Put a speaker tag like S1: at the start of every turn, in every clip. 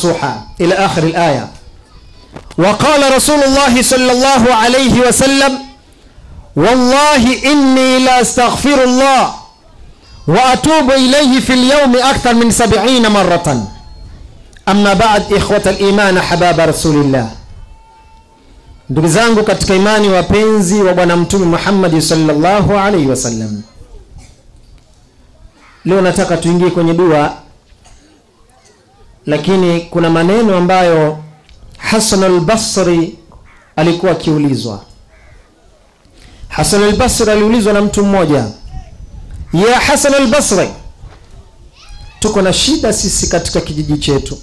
S1: نصوحا إلى آخر الآية. وقال رسول الله صلى الله عليه وسلم: والله إني لا استغفر الله وأتوب إليه في اليوم أكثر من 70 مرة. أما بعد، إخوة الإيمان حباب رسول الله. Ndugu zangu katika imani, wapenzi wa bwana mtume Muhammad sallallahu alaihi wasallam, leo nataka tuingie kwenye dua, lakini kuna maneno ambayo Hasan al-Basri alikuwa akiulizwa. Hasan al-Basri aliulizwa na mtu mmoja: ya Hasan al-Basri, tuko na shida sisi katika kijiji chetu,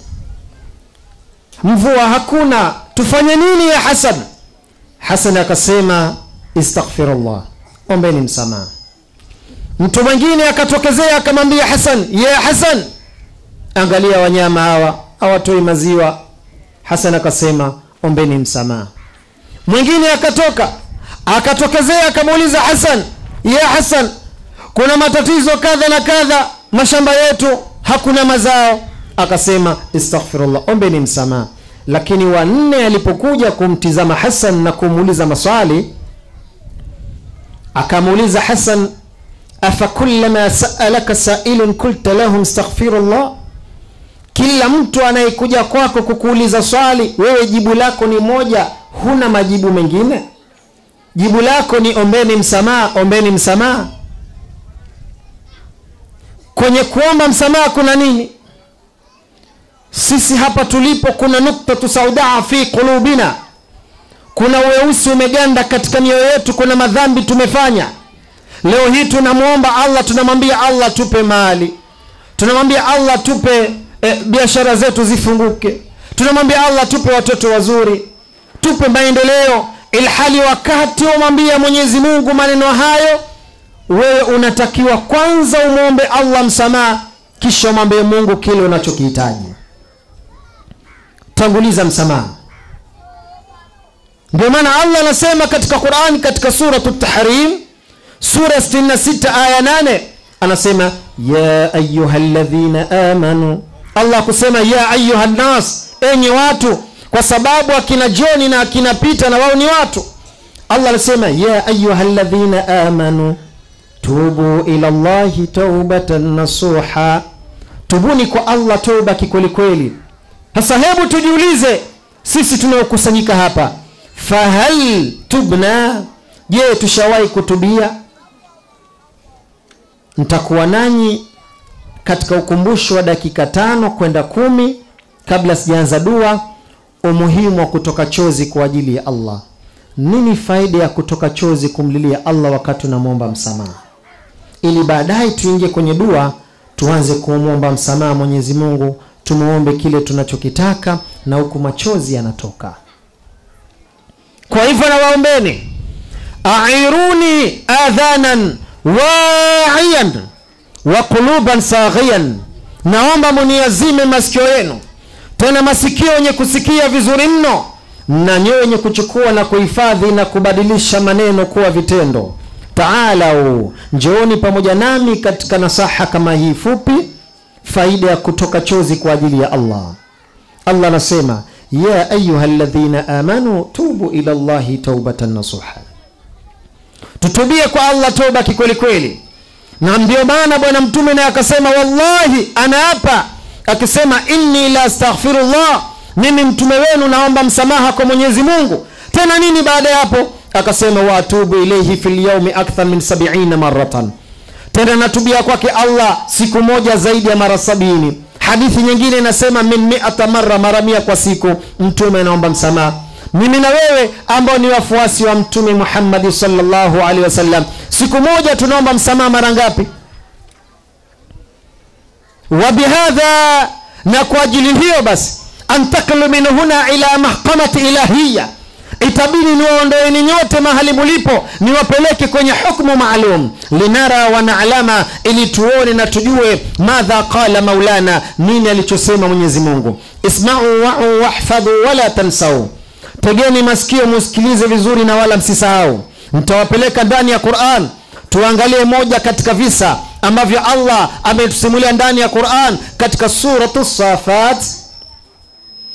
S1: mvua hakuna, tufanye nini ya Hasan? Hasan akasema: istaghfirullah, ombeni msamaha. Mtu mwingine akatokezea akamwambia Hasan: ya Hasan, angalia wanyama hawa hawatoi maziwa. Hasan akasema: ombeni msamaha. Mwingine akatokezea akamuuliza Hasan: ya Hasan, kuna matatizo kadha na kadha, mashamba yetu hakuna mazao. Akasema: istaghfirullah, ombeni msamaha. Lakini wanne alipokuja kumtizama Hasan na kumuuliza maswali, akamuuliza Hasan: afa kullama sa'alaka sa'ilun qulta lahum astaghfirullah, kila mtu anayekuja kwako kukuuliza swali, wewe jibu lako ni moja, huna majibu mengine? Jibu lako ni ombeni msamaha, ombeni msamaha. Kwenye kuomba msamaha kuna nini? Sisi hapa tulipo kuna nukta saudaa fi qulubina, kuna weusi umeganda katika mioyo yetu, kuna madhambi tumefanya. Leo hii tunamuomba Allah, tunamwambia Allah tupe mali, tunamwambia Allah tupe biashara zetu zifunguke, tunamwambia Allah tupe watoto wazuri, tupe maendeleo, ilhali wakati umwambia Mwenyezi Mungu maneno hayo, wewe unatakiwa kwanza umuombe Allah msamaha, kisha umwambie Mungu kile unachokihitaji. Tanguliza msamaha. Ndio maana Allah anasema katika Qur'an, katika sura at-Tahrim, sura 66 aya 8, anasema: ya ayyuhalladhina amanu. Allah kusema ya ayyuhan nas, enyi watu, kwa sababu akina John na akina Peter na wao ni watu. Allah anasema ya ayyuhalladhina amanu tubu ila Allahi taubatan nasuha, tubuni kwa Allah toba kikweli kweli. Sasa hebu tujiulize sisi tunaokusanyika hapa, fahal tubna, je tushawahi kutubia? Nitakuwa nanyi katika ukumbusho wa dakika 5 kwenda 10 kabla sijaanza dua, umuhimu wa kutoka chozi kwa ajili ya Allah. Nini faida ya kutoka chozi kumlilia Allah wakati tunamwomba msamaha? Ili baadaye tuingie kwenye dua, tuanze kumwomba msamaha Mwenyezi Mungu, tumuombe kile tunachokitaka na huku machozi yanatoka. Kwa hivyo na waombeni, a'iruni adhanan wa'iyan wa quluban saghiyan, naomba muniazime masikio yenu, tena masikio yenye kusikia vizuri mno, na nyoyo yenye kuchukua na kuhifadhi na kubadilisha maneno kuwa vitendo. Taalau, njooni pamoja nami katika nasaha kama hii fupi, faida ya kutoka chozi kwa ajili ya Allah. Allah anasema ya ayyuhalladhina amanu tubu ila Allahi taubatan nasuha, tutubie kwa Allah toba kikweli kweli. Na ndio maana bwana mtume naye akasema wallahi, anaapa akisema inni la astaghfirullah, mimi mtume wenu naomba msamaha kwa Mwenyezi Mungu. Tena nini baada ya hapo? Akasema wa atubu ilayhi fil yawmi akthar min 70 maratan, tena natubia kwake Allah siku moja zaidi ya mara 70. Hadithi nyingine inasema min 100 marra, mara 100 kwa siku mtume anaomba msamaha. Mimi na wewe ambao ni wafuasi wa mtume Muhammad sallallahu alaihi wasallam, siku moja tunaomba msamaha mara ngapi? Wa bihadha, na kwa ajili hiyo basi, antaklu min huna ila mahkamati ilahiyya, itabidi niwaondoeni nyote mahali mlipo, niwapeleke kwenye hukumu maalum, linara wa na'lama, ili tuone na tujue madha qala maulana, nini alichosema Mwenyezi Mungu. Isma'u wa'u wahfadhu wala tansau, tegeni masikio musikilize vizuri na wala msisahau. Nitawapeleka ndani ya Qur'an, tuangalie moja katika visa ambavyo Allah ametusimulia ndani ya Qur'an katika suratus Safat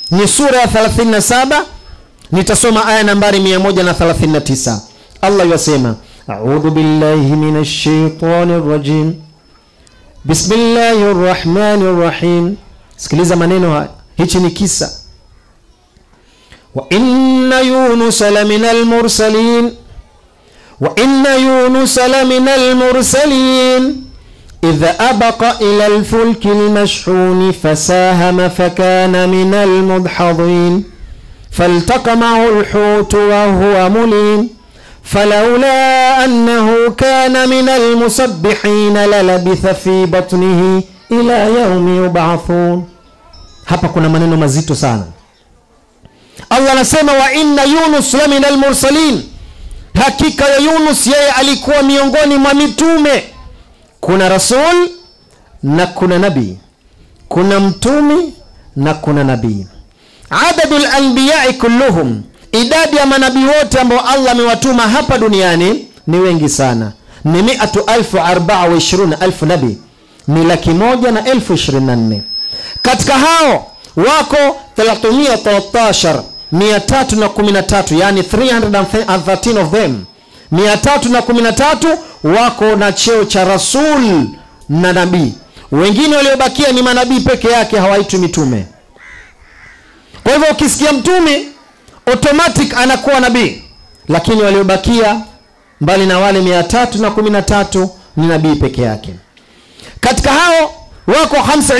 S1: ni sura ya 37. Nitasoma aya nambari 139. Allah yasema, a'udhu billahi minash shaitanir rajim, bismillahir rahmanir rahim. Sikiliza maneno haya, hichi ni kisa. Wa inna Yunus laminal mursalin, wa inna Yunus laminal mursalin idha abaqa ila al-fulki al-mashhun fasahama fakana minal mudhadhin فالتقمه الحوت وهو مليم فلولا أنه كان من المسبحين للبث في بطنه إلى يوم يبعثون. Hapa kuna maneno mazito sana. Allah anasema wa inna Yunus la minal mursalin, hakika ya Yunus yeye alikuwa miongoni mwa mitume. Kuna rasul na kuna nabii, kuna mtume na kuna nabii. Adadul anbiya'i kulluhum, idadi ya manabii wote ambao Allah amewatuma hapa duniani ni wengi sana, ni 124,000 nabii, ni 124,000. Katika hao wako 313, 313, yani 313 of them, 313 wako na cheo cha rasul na nabii. Wengine waliobakia ni manabii peke yake, hawaitwi mitume. Kwa hivyo ukisikia mtume automatic anakuwa nabii, lakini waliobakia mbali na wale 313 ni nabii peke yake. Katika hao wako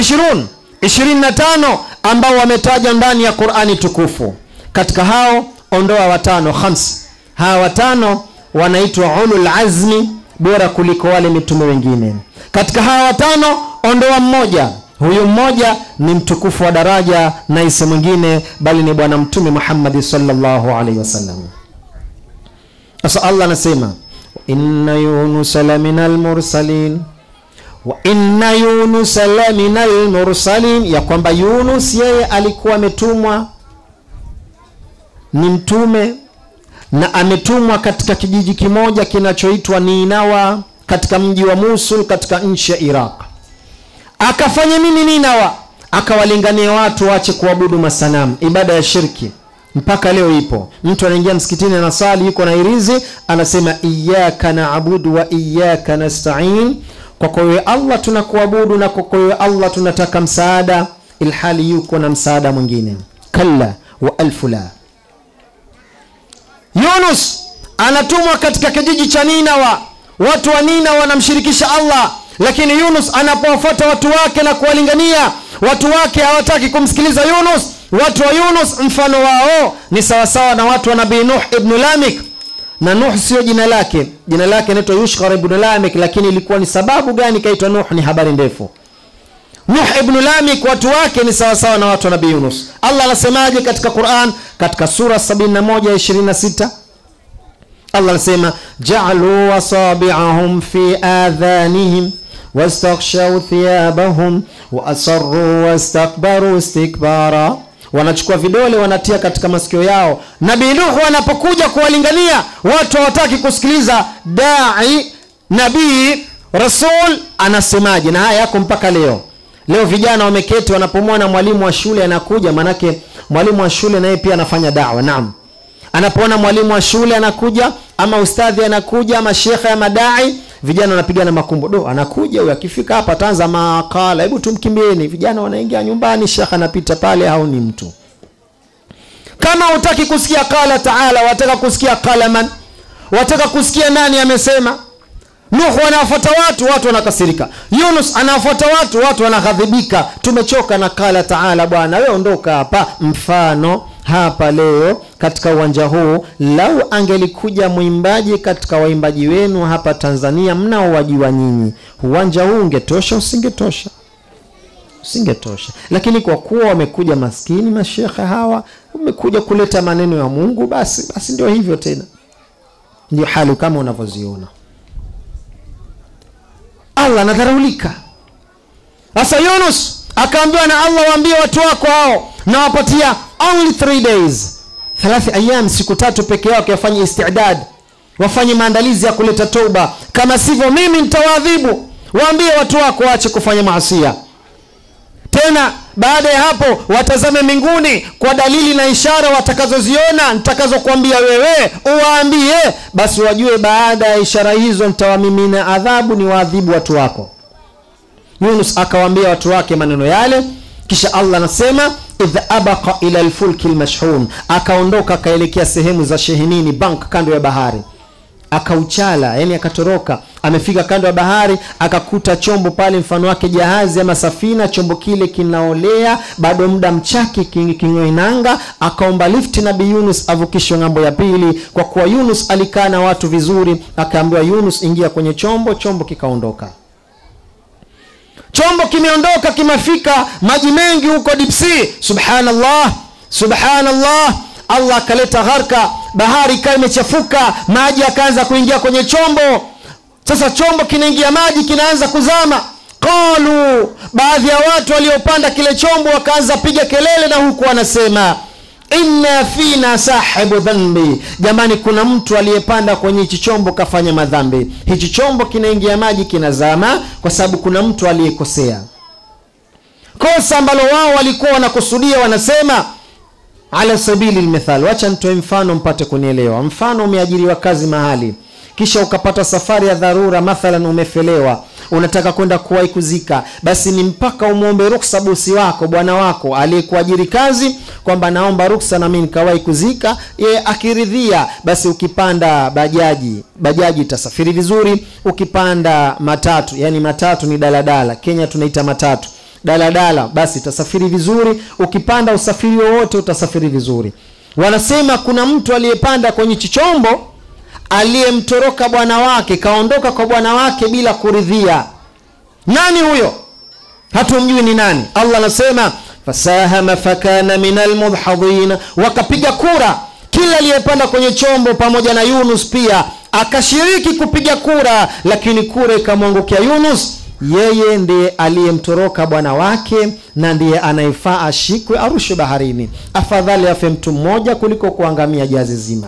S1: 25 ambao wametajwa ndani ya Qur'ani tukufu. Katika hao ondoa watano, 5. Hawa watano wanaitwa ulul azmi, bora kuliko wale mitume wengine. Katika hawa watano ondoa mmoja, huyo mmoja ni mtukufu wa daraja na isi mwingine bali ni bwana mtume Muhammad sallallahu alaihi wasallam. Sasa Allah anasema inna Yunus laminal mursalin, wa inna Yunus laminal mursalin, ya kwamba Yunus yeye alikuwa ametumwa, ni mtume na ametumwa katika kijiji kimoja kinachoitwa Ninawa katika mji wa Mosul katika nchi ya Iraq. Akafanya nini Ninawa? Akawalingania watu waache kuabudu masanamu, ibada ya shirki. Mpaka leo ipo. Mtu anaingia msikitini anasali, yuko na irizi, anasema iyyaka na'budu wa iyyaka nasta'in, kwa wewe Allah tunakuabudu na kwa wewe Allah tunataka msaada, ilhali yuko na msaada mwingine. Kalla wa alfula. Yunus anatumwa katika kijiji cha Ninawa. Watu wa Ninawa wanamshirikisha Allah, lakini Yunus anapowafuata watu wake na kuwalingania, watu wake hawataki kumsikiliza Yunus. Watu wa Yunus mfano wao ni sawasawa na watu wa Nabii Nuh ibn Lamik. Na Nuh sio jina lake, jina lake inaitwa Yushkhar ibn Lamik, lakini ilikuwa ni sababu gani kaitwa Nuh ni habari ndefu. Nuh ibn Lamik watu wake ni sawasawa na watu wa Nabii Yunus. Allah anasemaje katika Qur'an katika sura 71:26? Allah anasema ja'alu asabi'ahum fi adhanihim wastaghshaw thiyabahum wa asarru wastakbaru istikbara. Wanachukua vidole wanatia katika masikio yao. Nabii Nuh anapokuja kuwalingania watu hawataki kusikiliza dai, nabii, rasul anasemaje, na haya yako mpaka leo. Leo vijana wameketi wanapomwona mwalimu wa shule anakuja, manake mwalimu wa shule naye pia anafanya da'wa. Naam. Anapoona mwalimu wa shule anakuja ama ustadhi anakuja ama shekhe ama dai, vijana wanapigana makumbo. Do anakuja huyo, akifika hapa tanza makala, hebu tumkimbieni. Vijana wanaingia nyumbani, shekhe anapita pale, au ni mtu. Kama hutaki kusikia qala taala, wataka kusikia qala man, wataka kusikia nani amesema. Nuh anafuata watu wanakasirika. Yunus anafuata watu wanaghadhibika. Tumechoka na qala taala bwana, wewe ondoka hapa. Mfano hapa leo katika uwanja huu, lau angelikuja mwimbaji katika waimbaji wenu hapa Tanzania mnaowajua nyinyi, uwanja huu ungetosha usingetosha? Usingetosha. Lakini kwa kuwa wamekuja maskini mashekhe hawa, wamekuja kuleta maneno ya Mungu, basi ndio hivyo tena. Ndio hali kama unavyoziona. Allah anadharaulika. Sasa Yunus akaambiwa na Allah, waambie watu wako hao na wapatia only 3 days, 3 ayyam, siku 3 peke yao, wafanye istidad, wafanye maandalizi ya kuleta toba, kama sivyo mimi nitawaadhibu. Waambie watu wako waache kufanya maasi. Tena Baada ya hapo watazame mbinguni kwa dalili na ishara watakazoziona, nitakazokuambia wewe uwaambie, basi wajue baada ya ishara hizo nitawamimina adhabu, ni waadhibu watu wako. Yunus akawaambia watu wake maneno yale. Kisha Allah anasema idha abaqa ila alfulki almashhun, akaondoka akaelekea sehemu za shehenini, bank kando ya bahari. Akauchala, yani akatoroka, amefika kando ya bahari, akakuta chombo pale mfano wake jahazi ama safina. Chombo kile kinaolea, bado muda mchake kingoinanga. Akaomba lifti Nabii Yunus avukishwe ngambo ya pili. Kwa kuwa Yunus alikaa na watu vizuri, akaambiwa Yunus ingia kwenye chombo. Chombo kikaondoka. Chombo kimeondoka, kimefika maji mengi huko deep sea. Subhanallah, subhanallah. Allah akaleta gharka, bahari ikawa imechafuka, maji akaanza kuingia kwenye chombo. Sasa chombo kinaingia maji, kinaanza kuzama. Qalu, baadhi ya watu waliopanda kile chombo wakaanza piga kelele, na huku wanasema inna fina sahibu dhanbi, jamani kuna mtu aliyepanda kwenye hichi chombo kafanya madhambi. Hichi chombo kinaingia maji, kinazama kwa sababu kuna mtu aliyekosea. Kosa ambalo wao walikuwa wanakusudia, wanasema ala sabili almithal. Wacha nitoe mfano mpate kunielewa. Mfano, umeajiriwa kazi mahali, kisha ukapata safari ya dharura, mathalan umefelewa, unataka kwenda kuwahi kuzika. Basi ni mpaka umuombe ruksa bosi wako, bwana wako aliyekuajiri kazi, kwamba naomba ruksa na mimi nikawahi kuzika. Yeye akiridhia, basi ukipanda bajaji itasafiri vizuri. Ukipanda matatu, yani matatu ni daladala, Kenya tunaita matatu, daladala, basi utasafiri vizuri. Ukipanda usafiri wowote utasafiri vizuri. Wanasema kuna mtu aliyepanda kwenye chombo, aliyemtoroka bwana wake, kaondoka kwa bwana wake bila kuridhia. Nani huyo? Hatumjui ni nani. Allah anasema fasahama fakana minal mudhadhin, wakapiga kura. Kila aliyepanda kwenye chombo pamoja na Yunus pia akashiriki kupiga kura, lakini kura ikamwangukia Yunus. Yeye ndiye aliyemtoroka bwana wake na ndiye anayefaa ashikwe arushwe baharini. Afadhali afe mtu mmoja kuliko kuangamia jazi zima.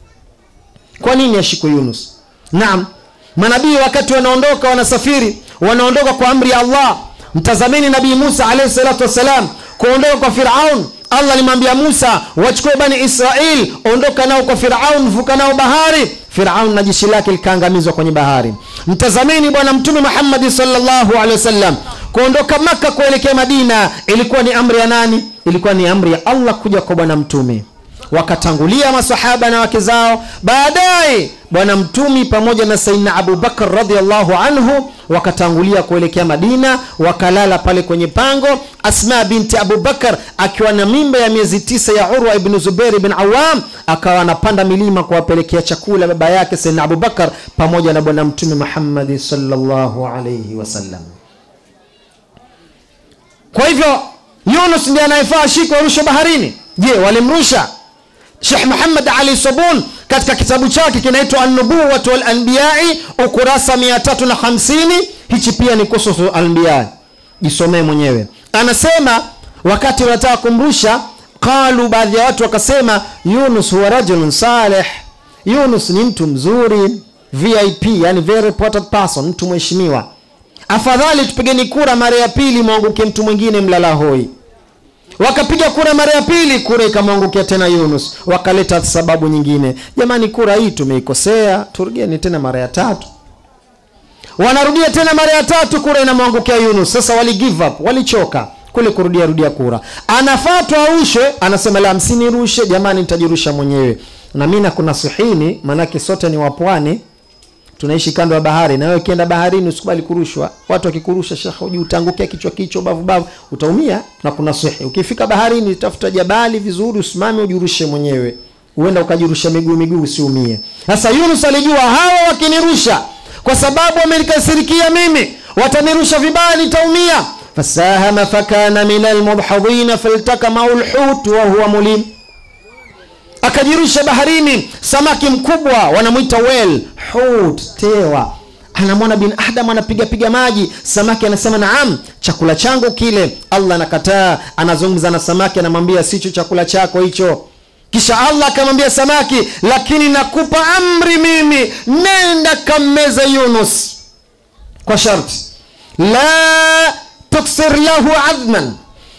S1: Kwa nini ashikwe Yunus? Naam, manabii wakati wanaondoka, wanasafiri, wanaondoka kwa amri ya Allah. Mtazameni Nabii Musa alayhi salatu wasalam kuondoka kwa Firaun. Allah alimwambia Musa, wachukue bani Israel, ondoka nao kwa Firaun, vuka nao bahari. Firaun na jeshi lake likaangamizwa kwenye bahari. Mtazameni bwana Mtume Muhammad sallallahu alaihi wasallam kuondoka Makka kuelekea Madina, ilikuwa ni amri ya nani? Ilikuwa ni amri ya Allah kuja kwa bwana Mtume. Wakatangulia masahaba na wake zao. Baadaye bwana Mtume pamoja na Sayyidina Abu Bakar radhiallahu anhu wakatangulia kuelekea Madina, wakalala pale kwenye pango. Asma binti Abu Bakar akiwa na mimba ya miezi 9 ya Urwa ibn Zubair ibn Awam, akawa anapanda milima kuwapelekea chakula baba yake Sayyidina Abu Bakar pamoja na bwana Mtume Muhammad sallallahu alayhi wasallam. Kwa hivyo Yunus ndiye anayefaa shiko rusha baharini. Je, walimrusha? Sheikh Muhammad Ali Sabun katika kitabu chake kinaitwa An-Nubuwwah wal Anbiya ukurasa 350, hichi pia ni kuhusu al-anbiya, jisomee mwenyewe. Anasema wakati wanataka kumrusha, qalu, baadhi ya watu wakasema Yunus huwa rajulun salih, Yunus ni mtu mzuri, VIP, yani very important person, mtu mheshimiwa. Afadhali tupigeni kura mara ya pili mwanguke mtu mwingine mlala hoi. Wakapiga kura mara ya pili, kura ikamwangukia tena Yunus. Wakaleta sababu nyingine, jamani kura hii tumeikosea, turudieni tena mara ya tatu. Wanarudia tena mara ya tatu, kura inamwangukia Yunus. Sasa wali give up, walichoka kule kurudia kura. Anafatwa arushwe, anasema la, msinirushe jamani, nitajirusha mwenyewe. Na mimi nakunasihini, manake sote ni wapwani, tunaishi kando ya bahari, na wewe ukienda baharini usikubali kurushwa. Watu wakikurusha shekhi, uje utangukia kichwa bavu, utaumia. Na kuna sahihi, ukifika baharini tafuta jabali vizuri, usimame ujirushe mwenyewe, uenda ukajirusha miguu usiumie. Sasa Yunus alijua hawa wakinirusha kwa sababu wamenikasirikia mimi, watanirusha vibaya, nitaumia. Fasahama fakana minal mudhadhin faltakama alhut wa huwa mulim, akajirusha baharini. Samaki mkubwa wanamuita whale, hut, tewa, anamwona bin Adam anapiga maji. Samaki anasema naam, chakula changu kile. Allah anakataa, anazungumza na samaki, anamwambia sicho chakula chako hicho. Kisha Allah akamwambia samaki, lakini nakupa amri mimi, nenda kammeza Yunus kwa sharti la tuksir lahu adman,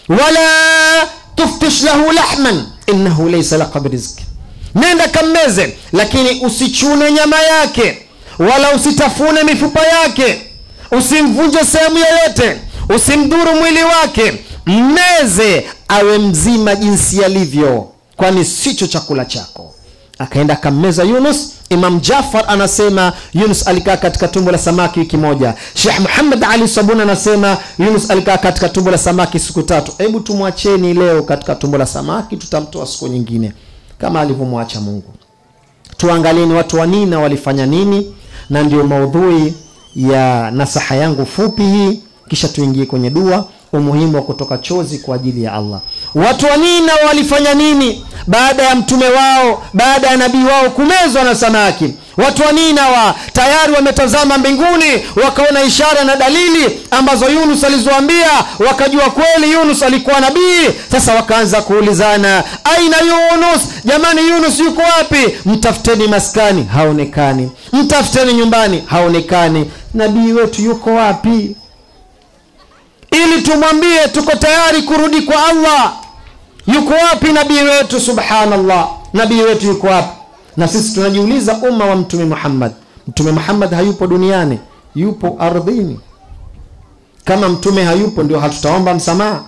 S1: wala tuftish lahu lahman innahu laysa laka birizq, nenda kammeze lakini usichune nyama yake wala usitafune mifupa yake, usimvunje sehemu yoyote, usimdhuru mwili wake, mmeze awe mzima jinsi alivyo, kwani sicho chakula chako. Akaenda kammeza Yunus. Imam Jafar anasema Yunus alikaa katika tumbo la samaki wiki moja. Sheikh Muhammad Ali Sabuni anasema Yunus alikaa katika tumbo la samaki siku 3. Hebu tumwacheni leo katika tumbo la samaki, tutamtoa siku nyingine kama alivyomwacha Mungu. Tuangalieni watu wa Nina walifanya nini, na ndio maudhui ya nasaha yangu fupi hii, kisha tuingie kwenye dua, umuhimu wa kutoka chozi kwa ajili ya Allah. Watu wa Nina walifanya nini baada ya mtume wao, baada ya nabii wao kumezwa na samaki? Watu wa Nina tayari wametazama mbinguni, wakaona ishara na dalili ambazo Yunus alizoambia, wakajua kweli Yunus alikuwa nabii. Sasa wakaanza kuulizana, aina Yunus? Jamani, Yunus yuko wapi? Mtafuteni maskani, haonekani. Mtafuteni nyumbani, haonekani. Nabii wetu yuko wapi? Ili tumwambie tuko tayari kurudi kwa Allah. Yuko wapi nabii wetu? Subhanallah, nabii wetu yuko wapi? Na sisi tunajiuliza umma wa Mtume Muhammad. Mtume Muhammad hayupo duniani, yupo ardhini. Kama mtume hayupo, ndio hatutaomba msamaha?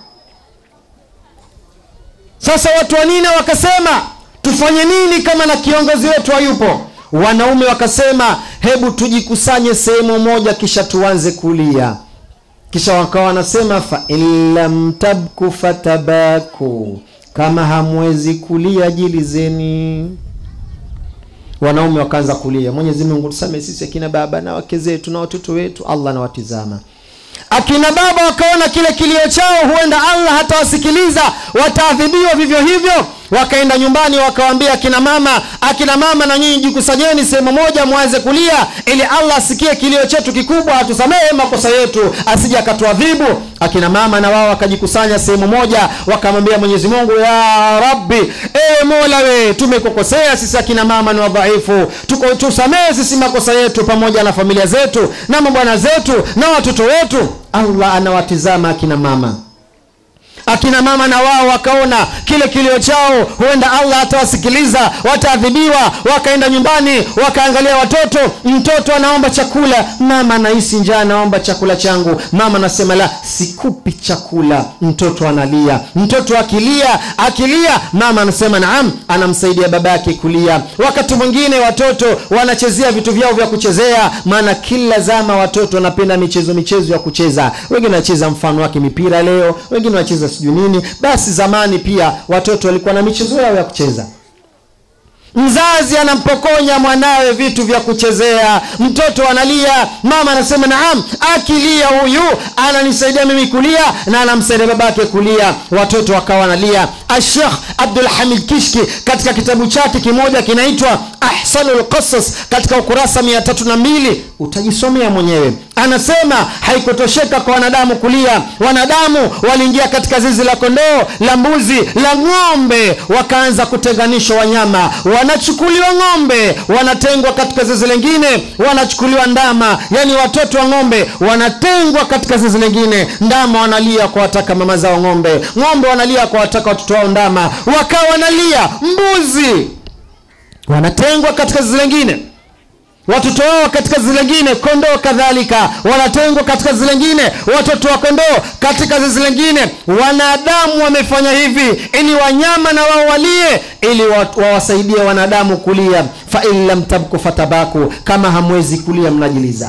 S1: Sasa watu wa Nina wakasema, tufanye nini kama na kiongozi wetu hayupo? Wanaume wakasema, hebu tujikusanye sehemu moja kisha tuanze kulia. Kisha wakawa wanasema, fa illam tabku fatabaku, kama hamwezi kulia jilizeni. Wanaume wakaanza kulia, Mwenyezi Mungu tusamehe sisi akina baba na wake zetu na watoto wetu, Allah anawatizama. Akina baba wakaona kile kilio chao huenda Allah hatawasikiliza, wataadhibiwa vivyo hivyo. Wakaenda nyumbani wakawaambia akina mama na nyinyi jikusanyeni sehemu moja mwanze kulia, ili Allah asikie kilio chetu kikubwa, atusamehe makosa yetu, asije akatuadhibu. Akina mama na wao wakajikusanya sehemu moja, wakamwambia Mwenyezi Mungu, ya Rabbi, Mola we, tumekukosea sisi akina mama ni wadhaifu, tusamehe sisi makosa yetu pamoja na familia zetu na mabwana zetu na watoto wetu. Allah anawatizama akina mama. Akina mama na wao wakaona kile kilio chao huenda Allah atawasikiliza, wataadhibiwa. Wakaenda nyumbani wakaangalia watoto. Mtoto anaomba chakula, mama anahisi njaa, naomba chakula changu. Mama anasema la, sikupi chakula. Mtoto analia. Mtoto akilia mama anasema naam, anamsaidia babake kulia. Wakati mwingine watoto wanachezea vitu vyao vya kuchezea, maana kila zama watoto wanapenda michezo ya kucheza. Wengine wanacheza mfano wake mipira leo, wengine wanacheza sijui nini. Basi zamani pia watoto walikuwa na michezo yao ya kucheza. Mzazi anampokonya mwanawe vitu vya kuchezea, mtoto analia, mama anasema naam, akilia huyu ananisaidia mimi kulia na anamsaidia babake kulia. Watoto wakawa wanalia. Sheikh Abdul Hamid Kishki katika kitabu chake kimoja kinaitwa Ahsanul Qasas, katika ukurasa 302 utajisomea mwenyewe, anasema haikutosheka kwa wanadamu kulia. Wanadamu waliingia katika zizi la kondoo, la mbuzi, la ng'ombe, wakaanza kutenganishwa wanyama. Wanachukuliwa ng'ombe, wanatengwa katika zizi lingine, wanachukuliwa ndama, yani watoto wa ng'ombe wanatengwa katika zizi lingine. Ndama wanalia kwa wataka mama zao ng'ombe, ng'ombe wanalia kwa wataka watoto wao ndama, wakawa wanalia. Mbuzi wanatengwa katika zizi lingine, watoto wao katika zizi lingine. Kondoo kadhalika wanatengwa katika zizi lingine, watoto wa kondoo katika zizi lingine. Wanadamu wamefanya hivi ili wanyama na wao walie, ili wawasaidie wanadamu kulia. Fa illam tabku fatabaku, kama hamwezi kulia mnajiliza.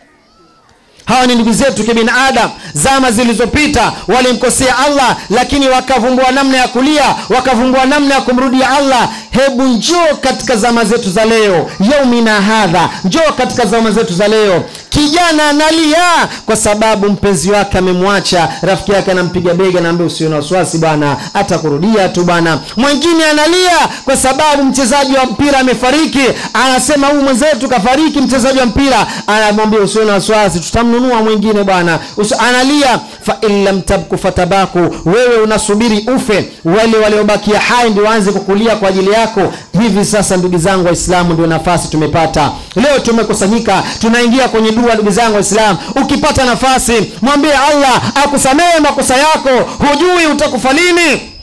S1: Hawa ni ndugu zetu kibinadamu. Zama zilizopita walimkosea Allah, lakini wakavumbua namna ya kulia, wakavumbua namna ya kumrudia Allah. Hebu njoo katika zama zetu za leo, yaumina hadha, njoo katika zama zetu za leo. Kijana analia kwa sababu mpenzi wake amemwacha, rafiki yake anampiga bega, anaambia usiwe na wasiwasi bwana, atakurudia tu bwana. Mwingine analia kwa sababu mchezaji wa mpira amefariki, anasema huyu mwenzetu kafariki mchezaji wa mpira, anamwambia usiwe na wasiwasi, tutamnunua mwingine bwana. Analia. fa in lam tabku fatabaku, wewe unasubiri ufe, wale waliobakia hai ndio waanze kukulia kwa ajili yako. Hivi sasa ndugu zangu Waislamu ndio nafasi tumepata. Leo tumekusanyika, tunaingia kwenye dua. Ndugu zangu Waislamu, ukipata nafasi mwambie Allah akusamehe makosa yako, hujui utakufa lini.